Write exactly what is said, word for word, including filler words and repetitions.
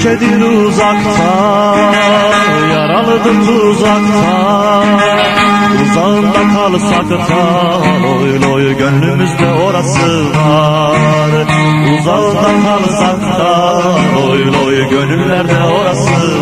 ülkedir uzakta, yaralıdır tuzakta. Uzağında kalsak da loy loy gönlümüzde orası var. Uzağında kalsak da loy loy gönüllerde orası